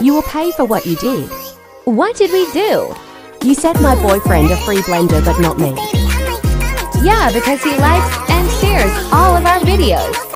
You will pay for what you did. What did we do? You sent my boyfriend a free blender, but not me. Yeah, because he likes and shares all of our videos.